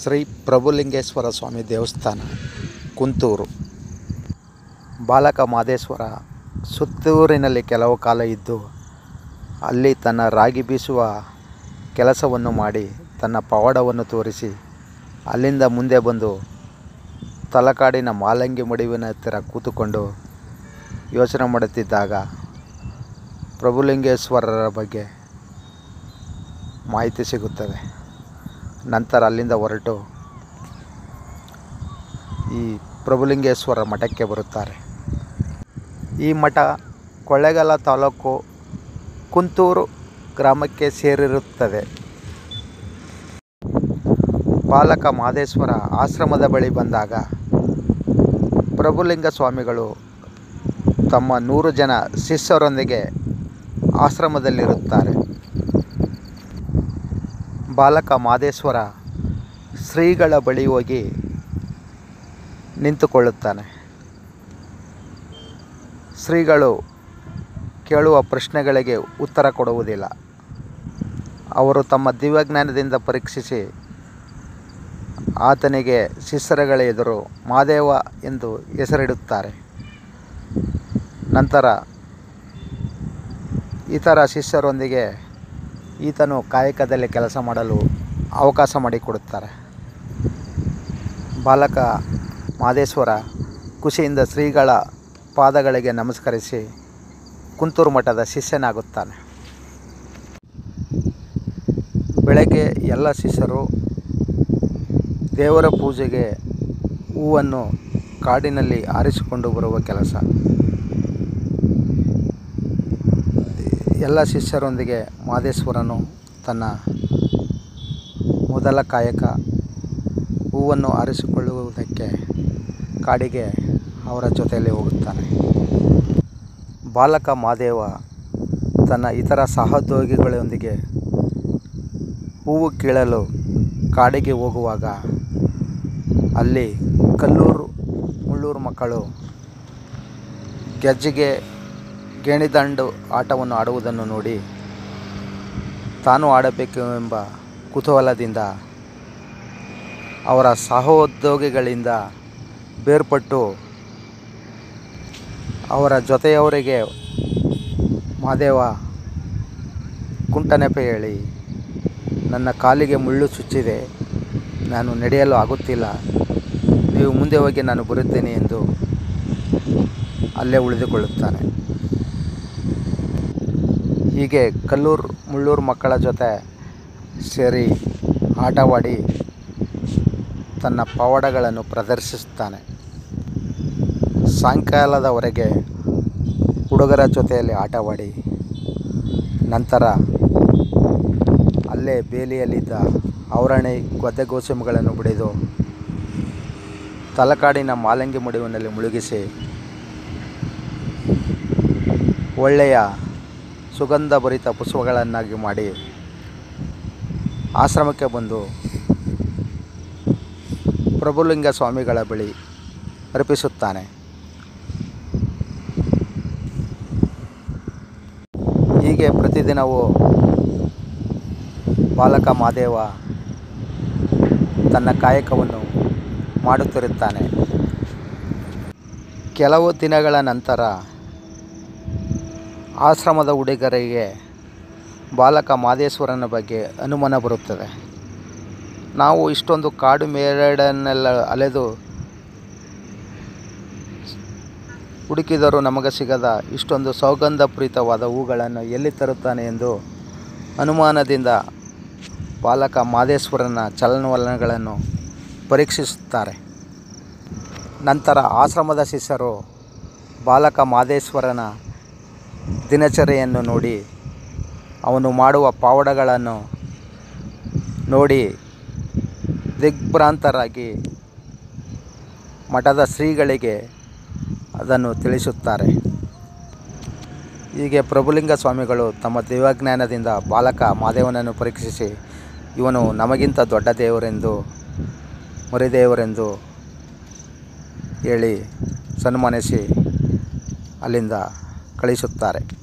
ಶ್ರೀ ಪ್ರಭುಲಿಂಗೇಶ್ವರ ಸ್ವಾಮಿ ದೇವಸ್ಥಾನ, ಕುಂತೂರು. ಬಾಲಕ ಮಾದೇಶ್ವರ ಸುತ್ತೂರಿನಲ್ಲಿ ಕೆಲವು ಕಾಲ ಇದ್ದು ಅಲ್ಲಿ ತನ್ನ ರಾಗಿ ಬೀಸುವ ಕೆಲಸವನ್ನು ಮಾಡಿ ತನ್ನ ಪವಾಡವನ್ನು ತೋರಿಸಿ ಅಲ್ಲಿಂದ ಮುಂದೆ ಬಂದು ತಲಕಾಡಿನ ಮಾಲಂಗಿ ಮಡುವಿನ ಹತ್ತಿರ ಕೂತುಕೊಂಡು ಯೋಚನೆ ಮಾಡುತ್ತಿದ್ದಾಗ ಪ್ರಭುಲಿಂಗೇಶ್ವರರ ಬಗ್ಗೆ ಮಾಹಿತಿ ಸಿಗುತ್ತದೆ. ನಂತರ ಅಲ್ಲಿಂದ ಹೊರಟು ಈ ಪ್ರಭುಲಿಂಗೇಶ್ವರ ಮಠಕ್ಕೆ ಬರುತ್ತಾರೆ. ಈ ಮಠ ಕೊಳ್ಳೇಗಾಲ ತಾಲೂಕು ಕುಂತೂರು ಗ್ರಾಮಕ್ಕೆ ಸೇರಿರುತ್ತದೆ. ಬಾಲಕ ಮಾದೇಶ್ವರ ಆಶ್ರಮದ ಬಳಿ ಬಂದಾಗ ಪ್ರಭುಲಿಂಗ ಸ್ವಾಮಿಗಳು ತಮ್ಮ 100 ಜನ ಶಿಷ್ಯರೊಂದಿಗೆ ಆಶ್ರಮದಲ್ಲಿರುತ್ತಾರೆ. ಬಾಲಕ ಮಾದೇಶ್ವರ ಶ್ರೀಗಳ ಬಳಿ ಹೋಗಿ ನಿಂತುಕೊಳ್ಳುತ್ತಾನೆ. ಶ್ರೀಗಳು ಕೇಳುವ ಪ್ರಶ್ನೆಗಳಿಗೆ ಉತ್ತರ ಕೊಡುವುದಿಲ್ಲ. ಅವರು ತಮ್ಮ ದಿವ್ಯಜ್ಞಾನದಿಂದ ಪರೀಕ್ಷಿಸಿ ಆತನಿಗೆ ಶಿಷ್ಯರುಗಳ ಎದುರು ಮಾದೇವ ಎಂದು ಹೆಸರಿಡುತ್ತಾರೆ. ನಂತರ ಇತರ ಶಿಷ್ಯರೊಂದಿಗೆ ಈತನು ಕಾಯಕದಲ್ಲಿ ಕೆಲಸ ಮಾಡಲು ಅವಕಾಶ ಮಾಡಿಕೊಡುತ್ತಾರೆ. ಬಾಲಕ ಮಾದೇಶ್ವರ ಖುಷಿಯಿಂದ ಶ್ರೀಗಳ ಪಾದಗಳಿಗೆ ನಮಸ್ಕರಿಸಿ ಕುಂತೂರು ಮಠದ ಶಿಷ್ಯನಾಗುತ್ತಾನೆ. ಬೆಳಗ್ಗೆ ಎಲ್ಲ ಶಿಷ್ಯರು ದೇವರ ಪೂಜೆಗೆ ಹೂವನ್ನು ಕಾಡಿನಲ್ಲಿ ಆರಿಸಿಕೊಂಡು ಬರುವ ಕೆಲಸ. ಎಲ್ಲ ಶಿಷ್ಯರೊಂದಿಗೆ ಮಾದೇಶ್ವರನು ತನ್ನ ಮೊದಲ ಕಾಯಕ ಹೂವನ್ನು ಆರಿಸಿಕೊಳ್ಳುವುದಕ್ಕೆ ಕಾಡಿಗೆ ಅವರ ಜೊತೆಯಲ್ಲಿ ಹೋಗುತ್ತಾನೆ. ಬಾಲಕ ಮಾದೇವ ತನ್ನ ಇತರ ಸಹೋದ್ಯೋಗಿಗಳೊಂದಿಗೆ ಹೂವು ಕೀಳಲು ಕಾಡಿಗೆ ಹೋಗುವಾಗ ಅಲ್ಲಿ ಕಲ್ಲೂರು ಮುಳ್ಳೂರು ಮಕ್ಕಳು ಗೆಜ್ಜೆಗೆ ಗೇಣಿದಾಂಡು ಆಟವನ್ನು ಆಡುವುದನ್ನು ನೋಡಿ ತಾನು ಆಡಬೇಕು ಎಂಬ ಕುತೂಹಲದಿಂದ ಅವರ ಸಹೋದ್ಯೋಗಿಗಳಿಂದ ಬೇರ್ಪಟ್ಟು ಅವರ ಜೊತೆಯವರಿಗೆ ಮಾದೇವ ಕುಂಟನೆಪೆ ಹೇಳಿ, ನನ್ನ ಕಾಲಿಗೆ ಮುಳ್ಳು ಚುಚ್ಚಿದೆ, ನಾನು ನಡೆಯಲು ಆಗುತ್ತಿಲ್ಲ, ನೀವು ಮುಂದೆ ಹೋಗಿ ನಾನು ಬರುತ್ತೇನೆ ಎಂದು ಅಲ್ಲೇ ಉಳಿದುಕೊಳ್ಳುತ್ತಾನೆ. ಹೀಗೆ ಕಲ್ಲೂರು ಮುಳ್ಳೂರು ಮಕ್ಕಳ ಜೊತೆ ಸೇರಿ ಆಟವಾಡಿ ತನ್ನ ಪವಾಡಗಳನ್ನು ಪ್ರದರ್ಶಿಸುತ್ತಾನೆ. ಸಾಯಂಕಾಲದವರೆಗೆ ಹುಡುಗರ ಜೊತೆಯಲ್ಲಿ ಆಟವಾಡಿ ನಂತರ ಅಲ್ಲೇ ಬೇಲಿಯಲ್ಲಿದ್ದ ಔರಣಿ ಗೊದ್ದೆಗೋಸುಗಳನ್ನು ಬಿಡಿದು ತಲಕಾಡಿನ ಮಾಲಂಗಿ ಮಡುವಿನಲ್ಲಿ ಮುಳುಗಿಸಿ ಒಳ್ಳೆಯ ಸುಗಂಧಭರಿತ ಪುಷ್ಪಗಳನ್ನಾಗಿ ಮಾಡಿ ಆಶ್ರಮಕ್ಕೆ ಬಂದು ಪ್ರಭುಲಿಂಗ ಸ್ವಾಮಿಗಳ ಬಳಿ ಅರ್ಪಿಸುತ್ತಾನೆ. ಹೀಗೆ ಪ್ರತಿದಿನವೂ ಬಾಲಕ ಮಾದೇವ ತನ್ನ ಕಾಯಕವನ್ನು ಮಾಡುತ್ತಿರುತ್ತಾನೆ. ಕೆಲವು ದಿನಗಳ ನಂತರ ಆಶ್ರಮದ ಹುಡುಗರಿಗೆ ಬಾಲಕ ಮಾದೇಶ್ವರನ ಬಗ್ಗೆ ಅನುಮಾನ ಬರುತ್ತದೆ. ನಾವು ಇಷ್ಟೊಂದು ಕಾಡು ಮೇಡನ್ನೆಲ್ಲ ಅಲೆದು ಹುಡುಕಿದರೂ ನಮಗೆ ಸಿಗದ ಇಷ್ಟೊಂದು ಸೌಗಂಧಪೂರಿತವಾದ ಹೂಗಳನ್ನು ಎಲ್ಲಿ ತರುತ್ತಾನೆ ಎಂದು ಅನುಮಾನದಿಂದ ಬಾಲಕ ಮಾದೇಶ್ವರನ ಚಲನವಲನಗಳನ್ನು ಪರೀಕ್ಷಿಸುತ್ತಾರೆ. ನಂತರ ಆಶ್ರಮದ ಶಿಷ್ಯರು ಬಾಲಕ ಮಾದೇಶ್ವರನ ದಿನಚರಿಯನ್ನು ನೋಡಿ ಅವನು ಮಾಡುವ ಪವಾಡಗಳನ್ನು ನೋಡಿ ದಿಗ್ಭ್ರಾಂತರಾಗಿ ಮಠದ ಶ್ರೀಗಳಿಗೆ ಅದನ್ನು ತಿಳಿಸುತ್ತಾರೆ. ಹೀಗೆ ಪ್ರಭುಲಿಂಗ ಸ್ವಾಮಿಗಳು ತಮ್ಮ ದಿವ್ಯಜ್ಞಾನದಿಂದ ಬಾಲಕ ಮಾದೇವನನ್ನು ಪರೀಕ್ಷಿಸಿ ಇವನು ನಮಗಿಂತ ದೊಡ್ಡ ದೇವರೆಂದು ಮರಿದೇವರೆಂದು ಹೇಳಿ ಸನ್ಮಾನಿಸಿ ಅಲ್ಲಿಂದ ಕಳಿಸುತ್ತಾರೆ.